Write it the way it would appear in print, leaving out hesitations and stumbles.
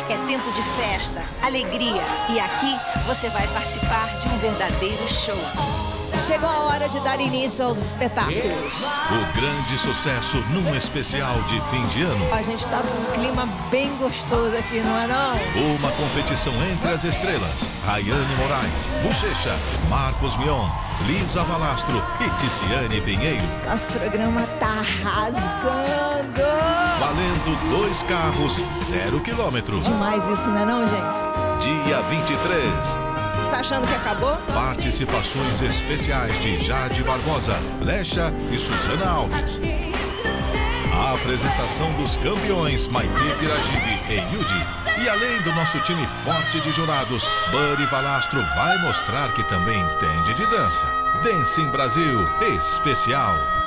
É tempo de festa, alegria. E aqui você vai participar de um verdadeiro show. Chegou a hora de dar início aos espetáculos. O grande sucesso num especial de fim de ano. A gente tá com um clima bem gostoso aqui, não é não? Uma competição entre as estrelas. Rayane Moraes, Bochecha, Marcos Mion, Lisa Valastro e Ticiane Pinheiro. Nosso programa tá arrasando. Valendo 2 carros, 0 quilômetro. Demais isso, não é não, gente? Dia 23. Tá achando que acabou? Participações especiais de Jade Barbosa, Lecha e Suzana Alves. A apresentação dos campeões Maitê Piragibe e Yudi. E além do nosso time forte de jurados, Buddy Valastro vai mostrar que também entende de dança. Dancing Brasil Especial.